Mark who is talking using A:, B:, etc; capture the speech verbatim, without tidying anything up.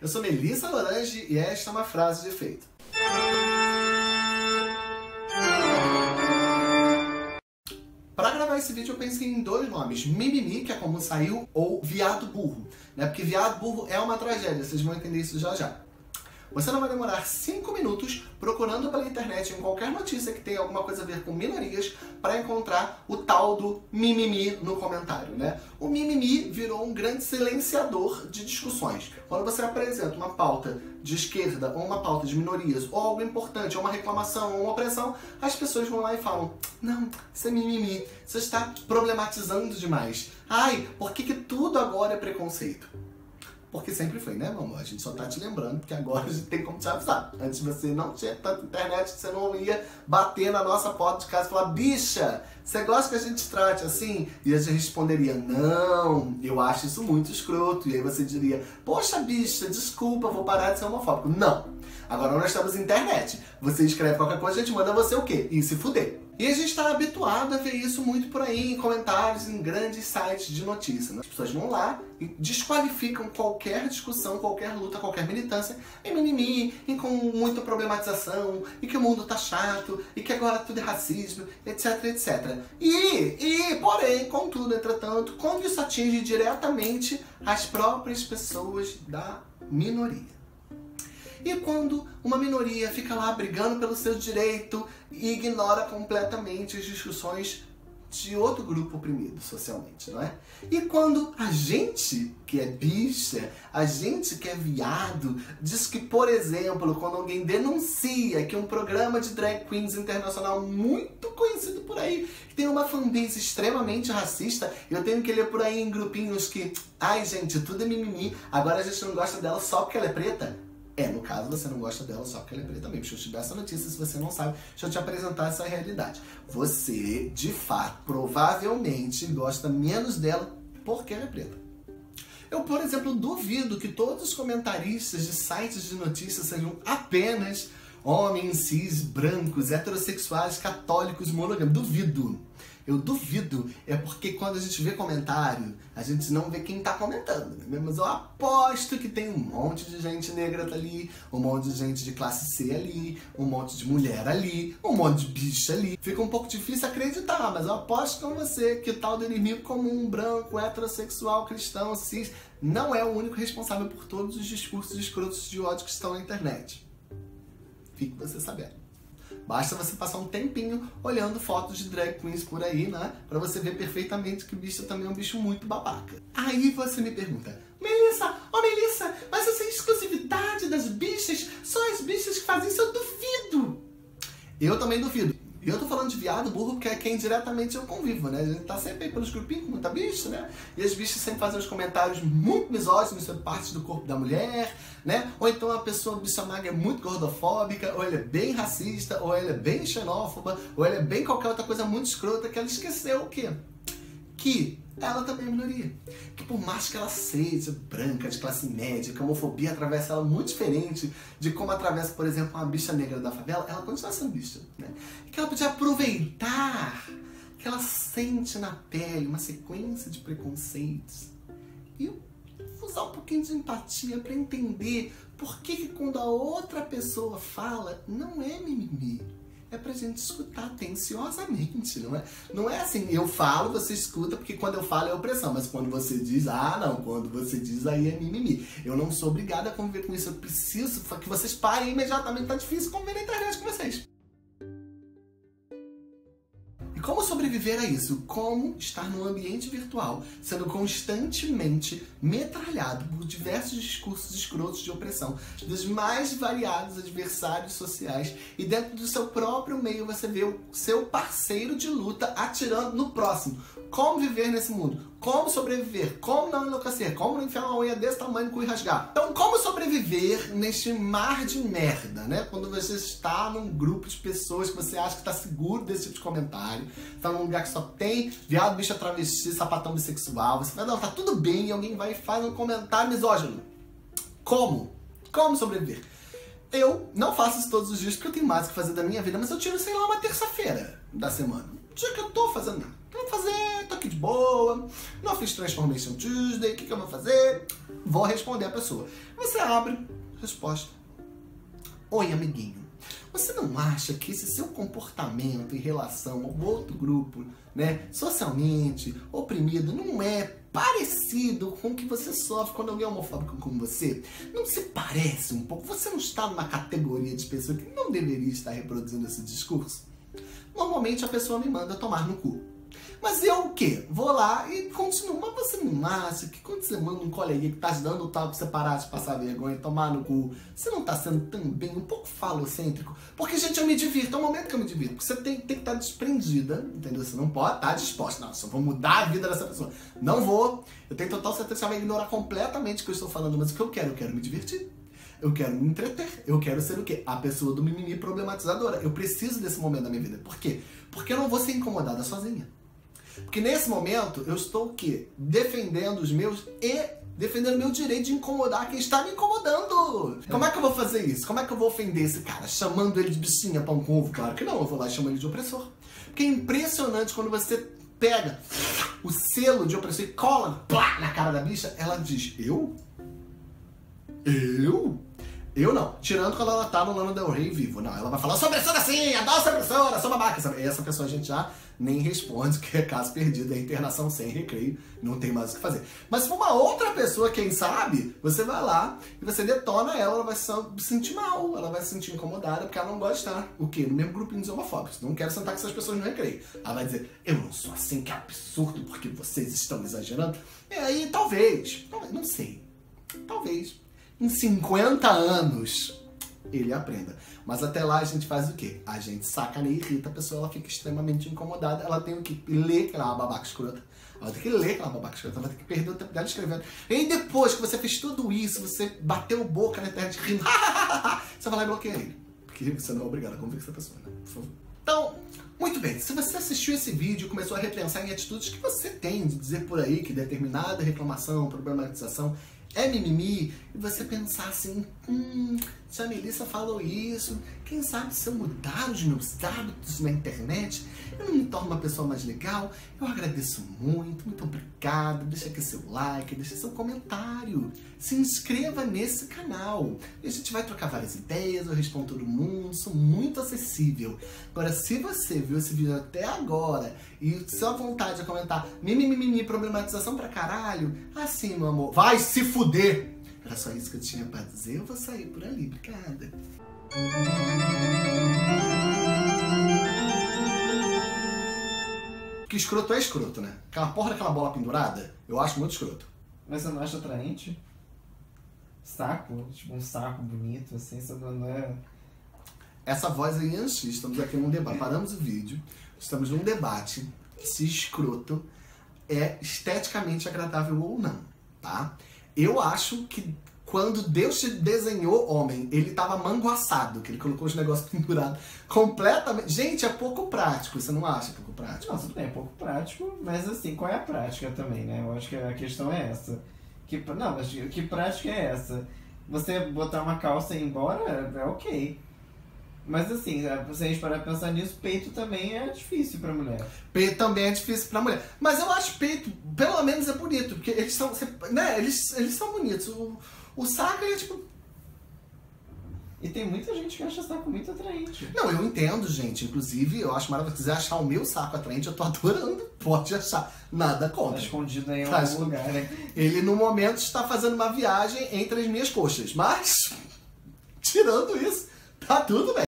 A: Eu sou Melissa Lorange e esta é uma frase de efeito. Para gravar esse vídeo eu pensei em dois nomes, mimimi, que é como saiu, ou viado burro, né? Porque viado burro é uma tragédia, vocês vão entender isso já já. Você não vai demorar cinco minutos procurando pela internet em qualquer notícia que tenha alguma coisa a ver com minorias para encontrar o tal do mimimi no comentário, né? O mimimi virou um grande silenciador de discussões. Quando você apresenta uma pauta de esquerda ou uma pauta de minorias ou algo importante, ou uma reclamação ou uma opressão, as pessoas vão lá e falam: não, isso é mimimi, você está problematizando demais. Ai, por que que tudo agora é preconceito? Porque sempre foi, né, meu amor? A gente só tá te lembrando, porque agora a gente tem como te avisar. Antes você não tinha tanta internet, você não ia bater na nossa porta de casa e falar: bicha, você gosta que a gente trate assim? E a gente responderia: não, eu acho isso muito escroto. E aí você diria: poxa, bicha, desculpa, vou parar de ser homofóbico. Não. Agora nós estamos na internet. Você escreve qualquer coisa, a gente manda você o quê? E se fuder. E a gente está habituado a ver isso muito por aí, em comentários, em grandes sites de notícias, né? As pessoas vão lá e desqualificam qualquer discussão, qualquer luta, qualquer militância em mimimi, em com muita problematização, e que o mundo tá chato, e que agora tudo é racismo, etc, etcétera. E, e, porém, contudo, entretanto, quando isso atinge diretamente as próprias pessoas da minoria. E quando uma minoria fica lá brigando pelo seu direito e ignora completamente as discussões de outro grupo oprimido socialmente, não é? E quando a gente que é bicha, a gente que é viado, diz que, por exemplo, quando alguém denuncia que um programa de drag queens internacional muito conhecido por aí, que tem uma fanbase extremamente racista, eu tenho que ler por aí em grupinhos que, ai gente, tudo é mimimi, agora a gente não gosta dela só porque ela é preta. É, no caso, você não gosta dela só porque ela é preta mesmo. Deixa eu te dar essa notícia, se você não sabe, deixa eu te apresentar essa realidade. Você, de fato, provavelmente gosta menos dela porque ela é preta. Eu, por exemplo, duvido que todos os comentaristas de sites de notícias sejam apenas homens, cis, brancos, heterossexuais, católicos, monogâmicos. Duvido. Eu duvido, é porque quando a gente vê comentário, a gente não vê quem tá comentando, né? Mas eu aposto que tem um monte de gente negra ali, um monte de gente de classe C ali, um monte de mulher ali, um monte de bicha ali. Fica um pouco difícil acreditar, mas eu aposto com você que o tal do inimigo comum, branco, heterossexual, cristão, cis, não é o único responsável por todos os discursos escrotos de ódio que estão na internet. Fique você sabendo. Basta você passar um tempinho olhando fotos de drag queens por aí, né? Pra você ver perfeitamente que o bicho também é um bicho muito babaca. Aí você me pergunta: Melissa, ó oh Melissa, mas essa exclusividade das bichas, só as bichas que fazem isso, eu duvido. Eu também duvido. E eu tô falando de viado burro porque é quem diretamente eu convivo, né? A gente tá sempre aí pelos grupinhos com muita bicha, né? E as bichas sempre fazem uns comentários muito misóginos sobre partes do corpo da mulher, né? Ou então a pessoa bicha magra é muito gordofóbica, ou ela é bem racista, ou ela é bem xenófoba, ou ela é bem qualquer outra coisa muito escrota que ela esqueceu o quê? Que ela também é minoria. Que por mais que ela seja branca, de classe média, que a homofobia atravessa ela muito diferente de como atravessa, por exemplo, uma bicha negra da favela, ela continua sendo bicha, né? E que ela podia aproveitar que ela sente na pele uma sequência de preconceitos e usar um pouquinho de empatia para entender por que que quando a outra pessoa fala, não é mimimi. É pra gente escutar atenciosamente, não é? Não é assim, eu falo, você escuta, porque quando eu falo é opressão, mas quando você diz, ah não, quando você diz aí é mimimi. Eu não sou obrigada a conviver com isso, eu preciso que vocês parem imediatamente, tá difícil conviver na internet com vocês. Como sobreviver a isso? Como estar no ambiente virtual, sendo constantemente metralhado por diversos discursos escrotos de opressão, dos mais variados adversários sociais, e dentro do seu próprio meio você vê o seu parceiro de luta atirando no próximo. Como viver nesse mundo? Como sobreviver? Como não enlouquecer? Como não enfiar uma unha desse tamanho no cu e rasgar? Então, como sobreviver neste mar de merda, né? Quando você está num grupo de pessoas que você acha que está seguro desse tipo de comentário, está num lugar que só tem viado, bicha, travesti, sapatão bissexual, você vai, não, tá tudo bem, e alguém vai e faz um comentário misógino. Como? Como sobreviver? Eu não faço isso todos os dias porque eu tenho mais o que fazer da minha vida, mas eu tiro, sei lá, uma terça-feira da semana. Um dia que eu tô fazendo nada. Não vou fazer, tô aqui de boa, não fiz Transformation Tuesday, o que que eu vou fazer? vou responder a pessoa. Você abre, resposta. Oi, amiguinho. Você não acha que esse seu comportamento em relação ao outro grupo, né, socialmente oprimido, não é parecido com o que você sofre quando alguém é homofóbico com você? Não se parece um pouco? Você não está numa categoria de pessoa que não deveria estar reproduzindo esse discurso? Normalmente a pessoa me manda tomar no cu. Mas eu o quê? Vou lá e continuo. Mas você não acha que quando você manda um coleguinha que tá te dando o tal pra você parar de passar vergonha e tomar no cu, você não tá sendo também um pouco falocêntrico? Porque, gente, eu me divirto. É um momento que eu me divirto. Porque você tem, tem que estar desprendida, entendeu? Você não pode estar disposta. Não, só vou mudar a vida dessa pessoa. Não vou. Eu tenho total certeza que você vai ignorar completamente o que eu estou falando. Mas o que eu quero? Eu quero me divertir. Eu quero me entreter. Eu quero ser o quê? A pessoa do mimimi problematizadora. Eu preciso desse momento da minha vida. Por quê? Porque eu não vou ser incomodada sozinha. Porque nesse momento eu estou o quê? Defendendo os meus e defendendo o meu direito de incomodar quem está me incomodando. É. Como é que eu vou fazer isso? Como é que eu vou ofender esse cara? Chamando ele de bichinha, pão com ovo? Claro que não, eu vou lá e chamo ele de opressor. Porque é impressionante quando você pega o selo de opressor e cola plá, na cara da bicha, ela diz, eu? Eu? Eu não. Tirando quando ela tá no Lana Del Rey vivo. Não, ela vai falar, sou opressora sim, adoro ser opressora, sou babaca. Essa pessoa a gente já nem responde, que é caso perdido, é internação sem recreio, não tem mais o que fazer. Mas se for uma outra pessoa, quem sabe, você vai lá e você detona ela, ela vai se sentir mal, ela vai se sentir incomodada, porque ela não gosta de estar, o quê? No mesmo grupinho de homofóbicos. Não quero sentar com essas pessoas no recreio. Ela vai dizer, eu não sou assim, que absurdo, porque vocês estão exagerando. E aí, talvez, não sei, talvez, em cinquenta anos, ele aprenda. Mas até lá a gente faz o quê? A gente sacaneia e irrita a pessoa, ela fica extremamente incomodada, ela tem que ler que ela é uma babaca escrota. Ela tem que ler que ela é uma babaca escrota, ela vai ter que perder o tempo dela escrevendo. E aí depois que você fez tudo isso, você bateu boca na internet rindo, você vai lá e bloqueia ele. Porque você não é obrigado a conviver com essa pessoa, né? Por favor. Então, muito bem, se você assistiu esse vídeo e começou a repensar em atitudes que você tem de dizer por aí que determinada reclamação, problematização é mimimi, e você pensar assim, hum, se a Melissa falou isso, quem sabe se eu mudar os meus hábitos na internet, eu não me torno uma pessoa mais legal? Eu agradeço muito, muito obrigado, deixa aqui seu like, deixa seu comentário, se inscreva nesse canal, e a gente vai trocar várias ideias, eu respondo todo mundo, sou muito acessível. Agora, se você viu esse vídeo até agora, e sua vontade de comentar mimimi, problematização pra caralho, assim, meu amor, vai se fuder! Era só isso que eu tinha pra dizer, eu vou sair por ali, obrigada. Que escroto é escroto, né? Aquela porra daquela bola pendurada, eu acho muito escroto.
B: Mas você não acha atraente? Saco, tipo um saco bonito, assim, você não é...
A: Essa voz aí é antes, estamos aqui num debate, paramos o vídeo, estamos num debate se escroto é esteticamente agradável ou não, tá? Eu acho que quando Deus te desenhou homem, ele tava manguaçado, que ele colocou os negócios pendurados completamente... Gente, é pouco prático, você não acha pouco prático?
B: Não, tudo bem, é pouco prático, mas assim, qual é a prática também, né? Eu acho que a questão é essa. Que, não, mas que prática é essa? Você botar uma calça e ir embora, é ok. Mas assim, se a gente parar pra pensar nisso, peito também é difícil pra mulher.
A: Peito também é difícil pra mulher. Mas eu acho peito, pelo menos é bonito, porque eles são, né, eles, eles são bonitos. O, o saco é tipo...
B: E tem muita gente que acha saco muito atraente.
A: Não, eu entendo, gente. Inclusive, eu acho maravilhoso. Se quiser achar o meu saco atraente, eu tô adorando. Pode achar. Nada contra.
B: Tá escondido aí em
A: tá
B: algum lugar, né?
A: Ele, no momento, está fazendo uma viagem entre as minhas coxas. Mas, tirando isso, tá tudo bem.